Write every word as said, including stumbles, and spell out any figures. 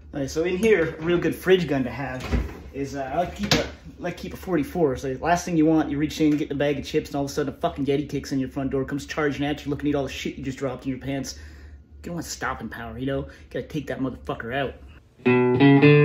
All right, so in here, a real good fridge gun to have is uh, I like to keep a like to keep a forty-four. So the last thing you want, you reach in, get the bag of chips, and all of a sudden a fucking Yeti kicks in your front door, comes charging at you, looking to eat all the shit you just dropped in your pants. You don't want stopping power, you know? You gotta take that motherfucker out.